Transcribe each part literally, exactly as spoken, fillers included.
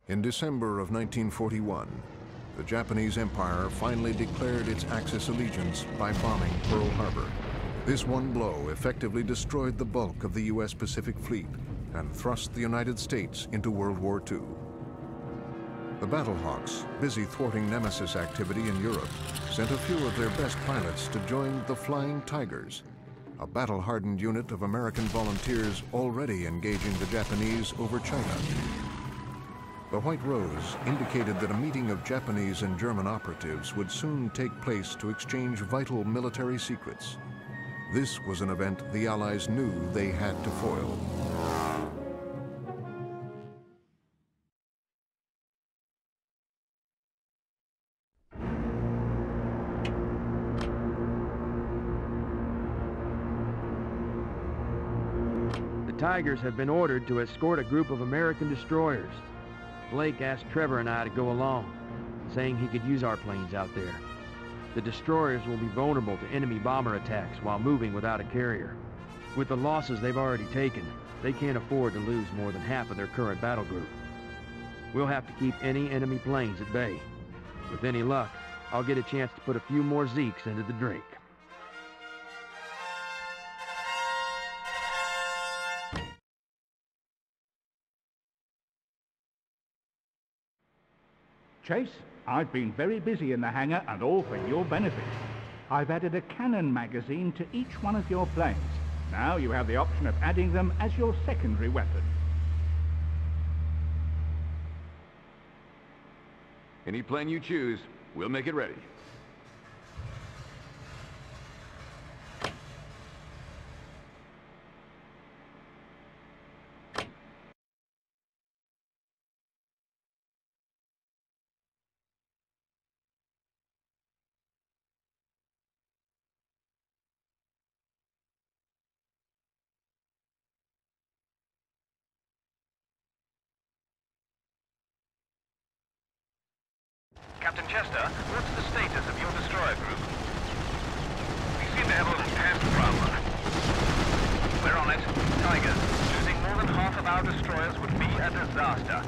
In December of nineteen forty-one, the Japanese Empire finally declared its Axis allegiance by bombing Pearl Harbor. This one blow effectively destroyed the bulk of the U S Pacific Fleet and thrust the United States into World War Two. The Battlehawks, busy thwarting Nemesis activity in Europe, sent a few of their best pilots to join the Flying Tigers, a battle-hardened unit of American volunteers already engaging the Japanese over China. The White Rose indicated that a meeting of Japanese and German operatives would soon take place to exchange vital military secrets. This was an event the Allies knew they had to foil. The Tigers have been ordered to escort a group of American destroyers. Blake asked Trevor and I to go along, saying he could use our planes out there. The destroyers will be vulnerable to enemy bomber attacks while moving without a carrier. With the losses they've already taken, they can't afford to lose more than half of their current battle group. We'll have to keep any enemy planes at bay. With any luck, I'll get a chance to put a few more Zeeks into the drink. Chase, I've been very busy in the hangar and all for your benefit. I've added a cannon magazine to each one of your planes. Now you have the option of adding them as your secondary weapon. Any plane you choose, we'll make it ready. Captain Chester, what's the status of your destroyer group? We seem to have a little test problem. We're on it. Tigers. Losing more than half of our destroyers would be a disaster.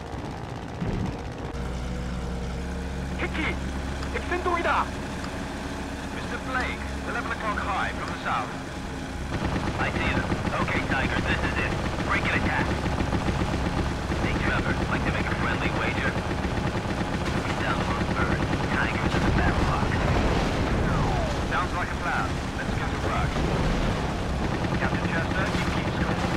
Hickey! Extendida! Mister Blake, eleven o'clock high from the south. I see them. Okay, Tigers, this is it. Break and attack. Hey, Trevor, like to make a friendly wager? Tigers and the Battlehawks. Sounds like a plan. Let's get to work. Captain Chester, you keep score.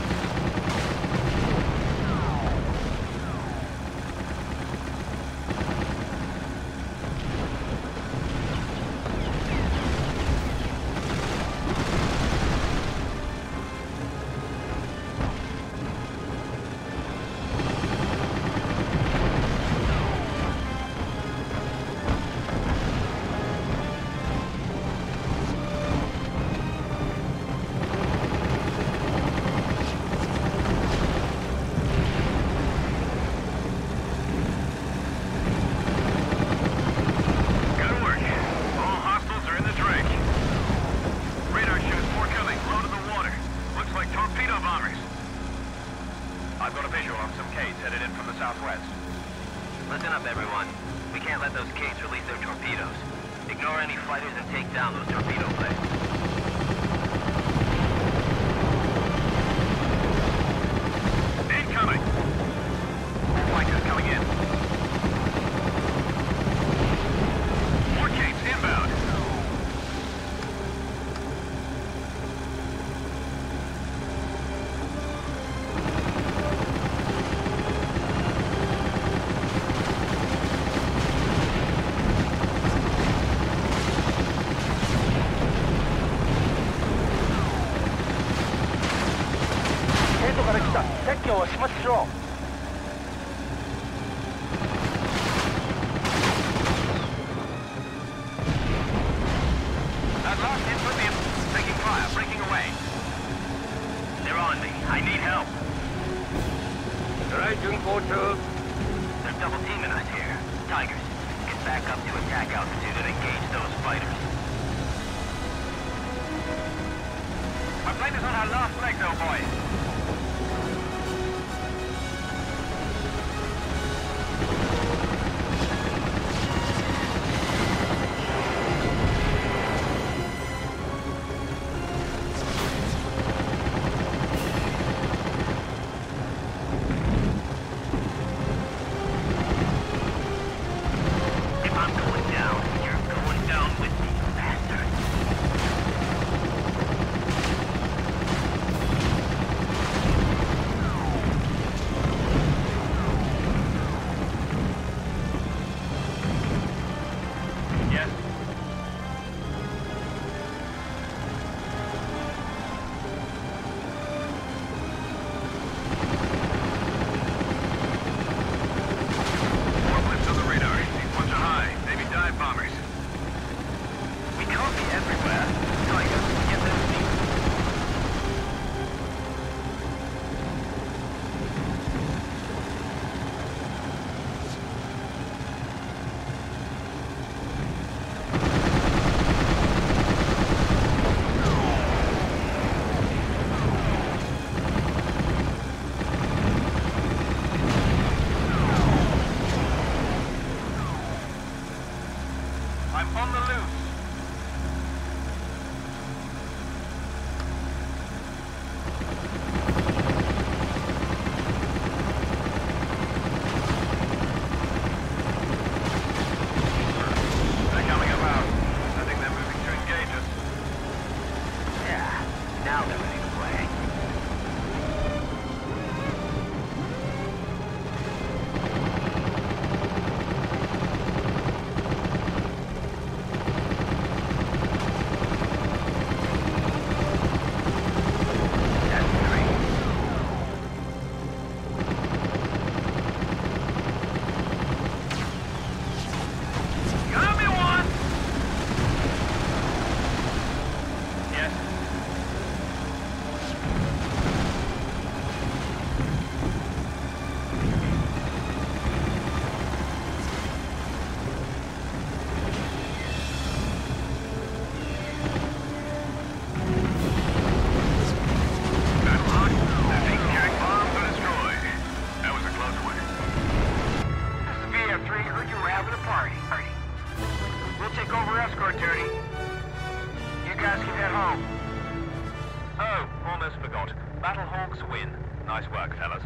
Artie, Artie. We'll take over escort duty. You guys can head home. Oh, almost forgot. Battlehawks win. Nice work, fellas.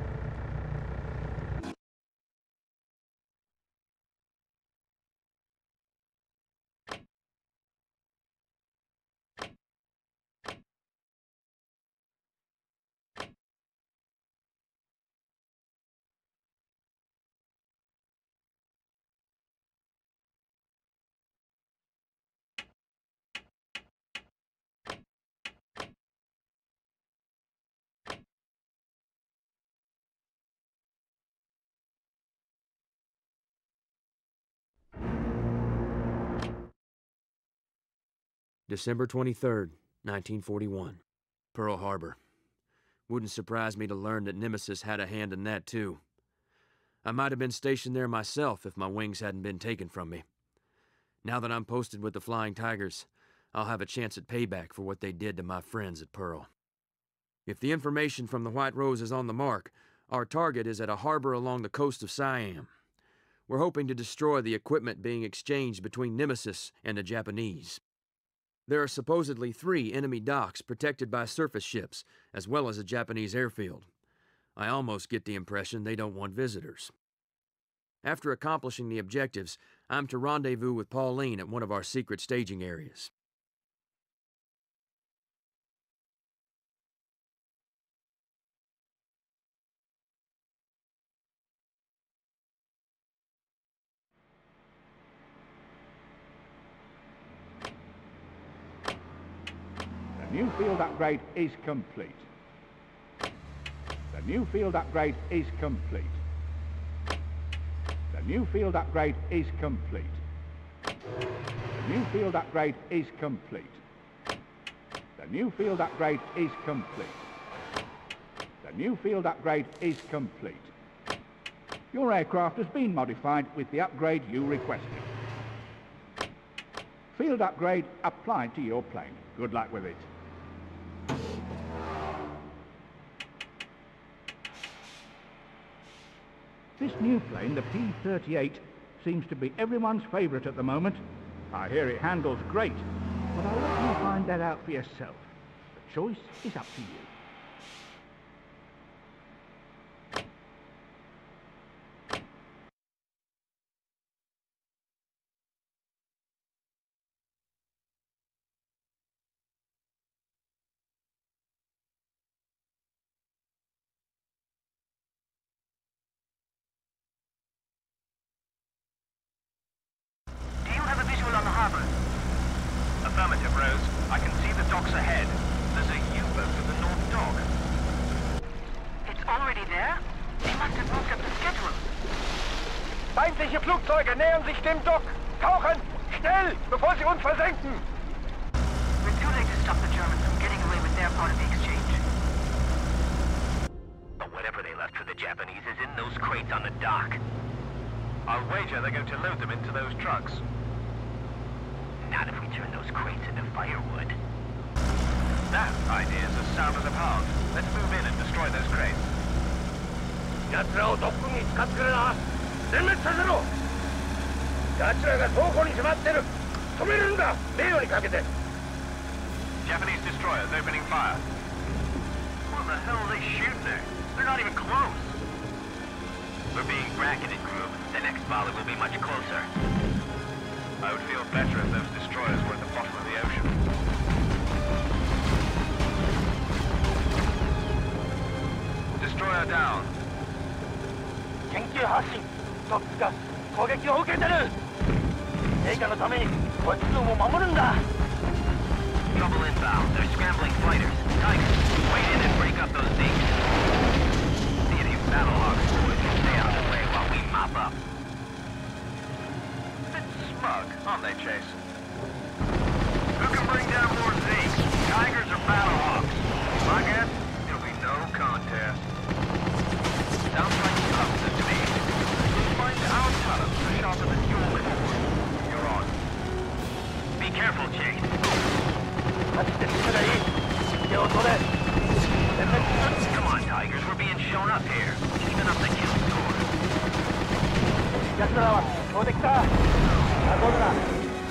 December twenty-third, nineteen forty-one. Pearl Harbor. Wouldn't surprise me to learn that Nemesis had a hand in that, too. I might have been stationed there myself if my wings hadn't been taken from me. Now that I'm posted with the Flying Tigers, I'll have a chance at payback for what they did to my friends at Pearl. If the information from the White Rose is on the mark, our target is at a harbor along the coast of Siam. We're hoping to destroy the equipment being exchanged between Nemesis and the Japanese. There are supposedly three enemy docks protected by surface ships, as well as a Japanese airfield. I almost get the impression they don't want visitors. After accomplishing the objectives, I'm to rendezvous with Pauline at one of our secret staging areas. The new field upgrade is complete. The new field upgrade is complete. The new field upgrade is complete. The new field upgrade is complete. The new field upgrade is complete. The new field upgrade is complete. Your aircraft has been modified with the upgrade you requested. Field upgrade applied to your plane. Good luck with it. This new plane, the P thirty-eight, seems to be everyone's favourite at the moment. I hear it handles great, but I'll let you find that out for yourself. The choice is up to you. Affirmative, Rose. I can see the docks ahead. There's a U-boat at the north dock. It's already there? They must have moved up the schedule. Feindliche Flugzeuge nähern sich dem Dock. Tauchen! Schnell, bevor sie uns versenken! We're too late to stop the Germans from getting away with their part of the exchange. But whatever they left for the Japanese is in those crates on the dock. I'll wager they're going to load them into those trucks. Not if we turn those crates into firewood. That idea is as sound as a pound. Let's move in and destroy those crates. 奴らをドックに使ってくれな。全滅させろ。奴らが倉庫に迫ってる。止めるんだ。名誉にかけて。Japanese destroyers opening fire. What the hell are they shooting at? They're not even close. We're being bracketed, group. The next volley will be much closer. I would feel better if those destroyers were at the bottom of the ocean. Destroyer down. 緊急発進。トップが攻撃を受けてる。陛下のためにこいつを守るんだ。Trouble inbound. They're scrambling fighters. Tigers, wait in and break up those things. See if you Battlehawks boys can stay out of the way while we mop up. Smug, aren't they, Chase? Who can bring down more Zeke? Tigers or Battlehawks? My guess, it'll be no contest. Sounds like something to me. We'll find our talents are sharper than your before. You're on. Be careful, Chase. Come on, Tigers, we're being shown up here. Keeping up the kill score. 行できた。どうだ。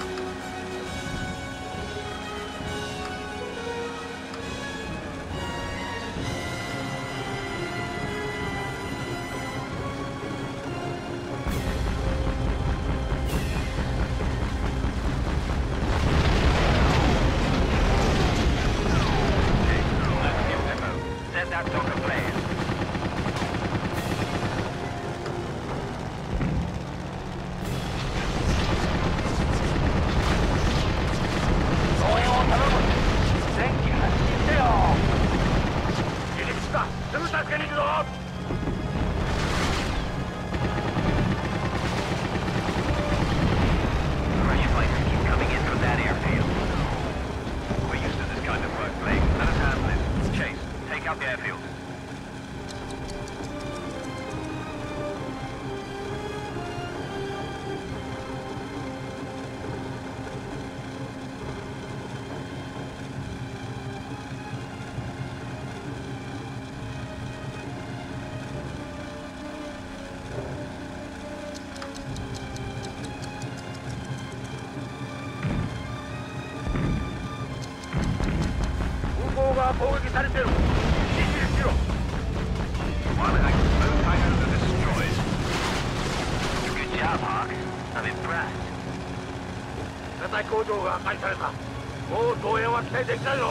攻撃されてる。進入しろ。One of those tigers are destroyed. Good job, Hawk. I'm impressed. 火災工場が破壊された。もう増援は期待できないぞ。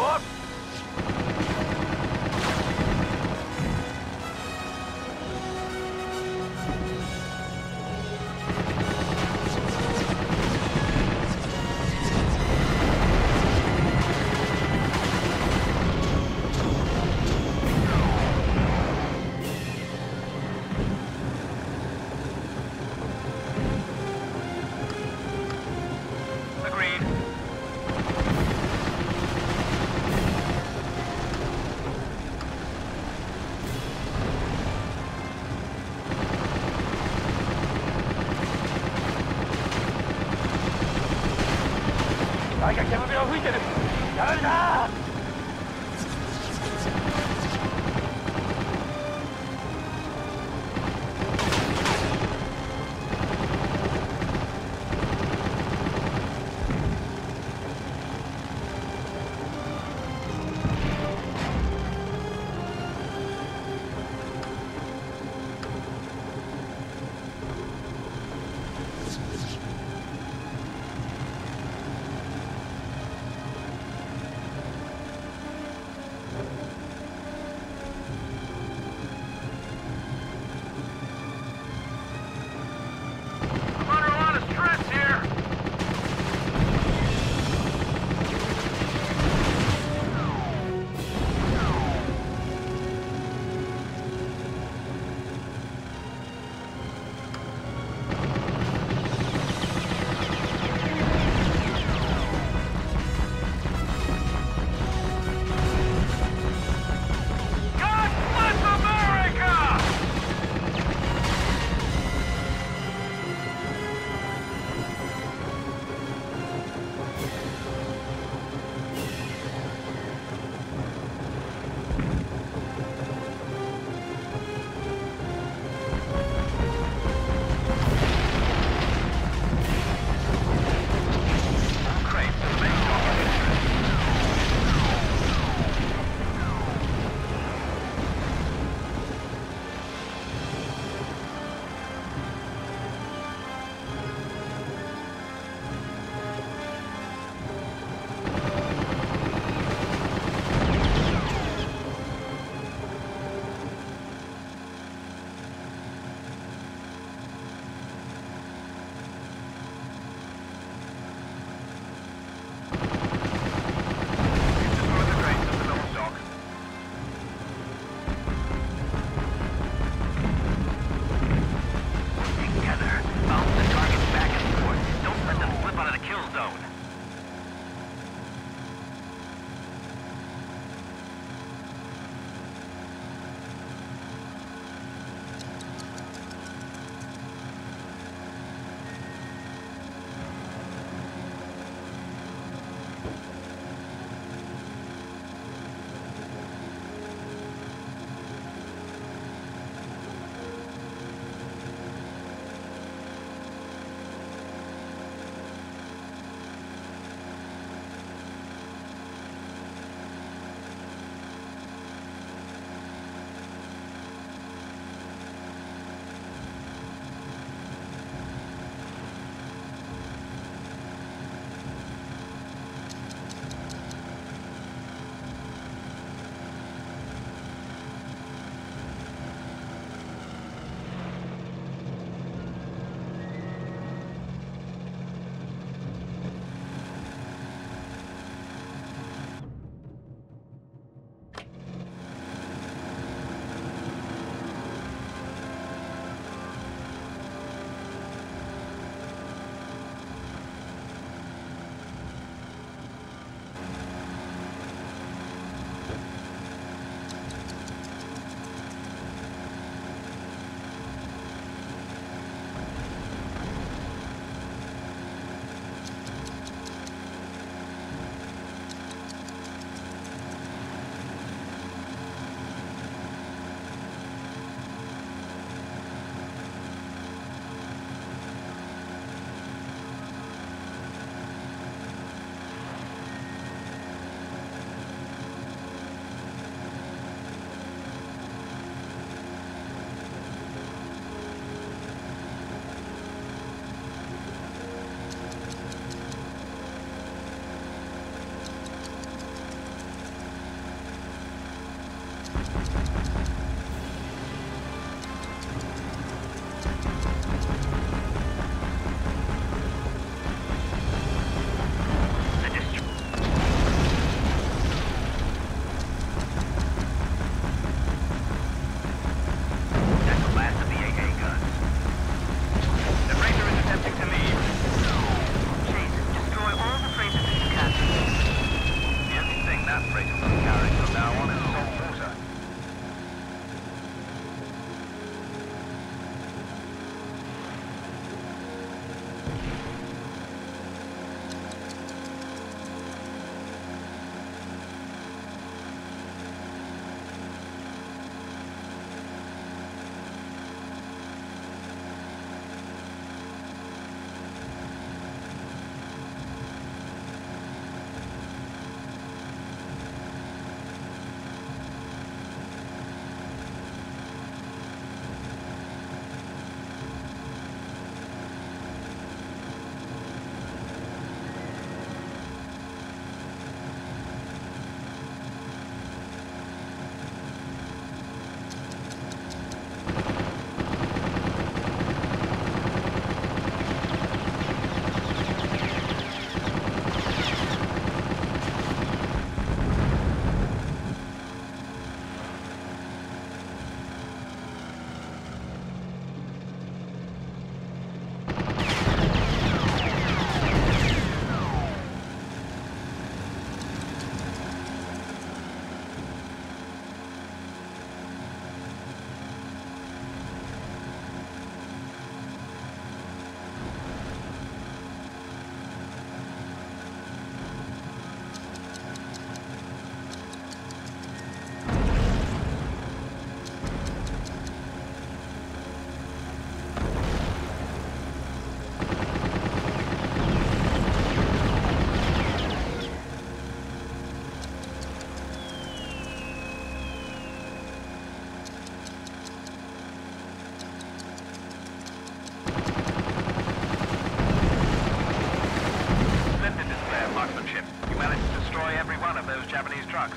Japanese trucks.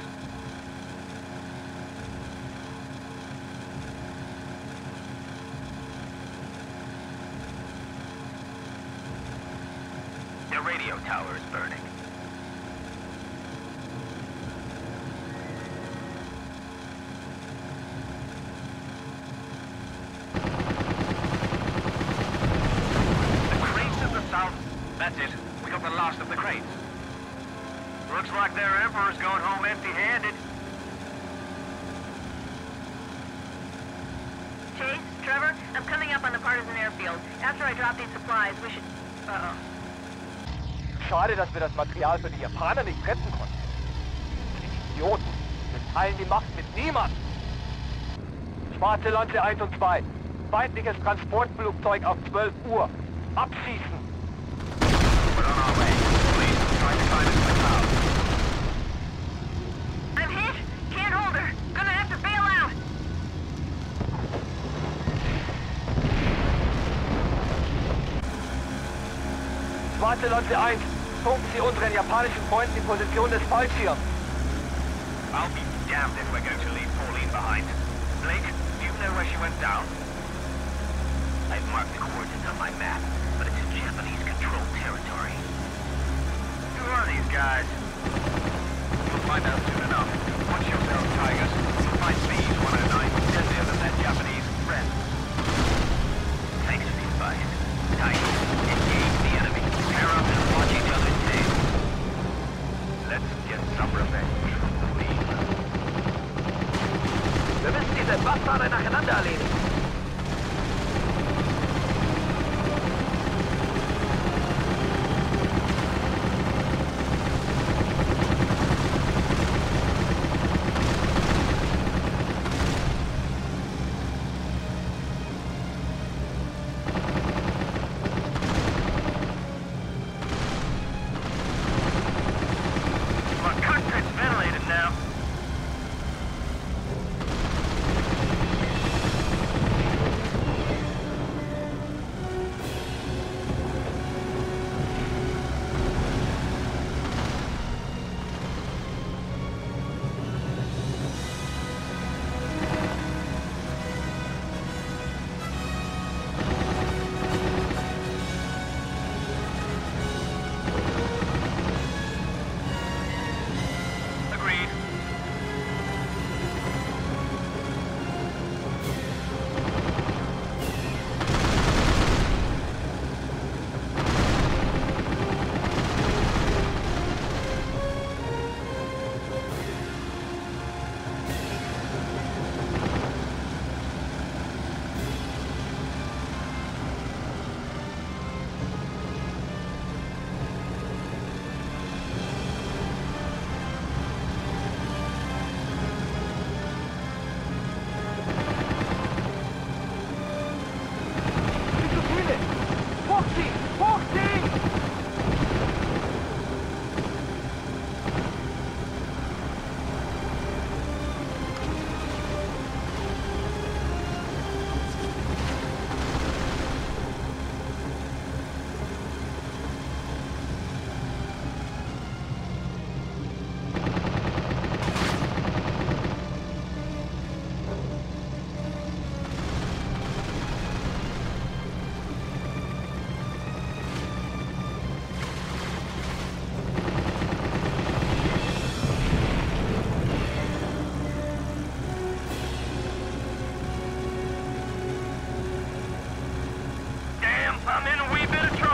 Their radio tower is burning. That's it. We got the last of the crates. Looks like their Emperor's going home empty-handed. Chase, Trevor, I'm coming up on the partisan airfield. After I drop these supplies, we should... Uh-oh. Schade, dass wir das Material für die Japaner nicht retten konnten. Die Idioten. Wir teilen die Macht mit niemandem. Schwarze Lanze eins und zwei. Feindliches Transportflugzeug auf zwölf Uhr. Abschießen! We're on our way. Please, try to find us in the cloud. I'm hit! Can't hold her! Gonna have to bail out! Schwarze Lanze eins. Funken Sie unseren japanischen Freunden die Position des Fallschirms. I'll be damned if we're going to leave Pauline behind. Blake, do you know where she went down? I've marked the coordinates on my map, but it's in Japanese-controlled territory. Who are these guys? You'll find out soon enough. Watch yourselves, Tigers. You'll find B's one oh nine deadlier than their Japanese friends. Thanks for the advice. Tigers, engage the enemy. Pair up and watch each other's tails. Let's get some revenge. Wir müssen diese Bastarde nacheinander erledigen. I'm in a wee bit of trouble.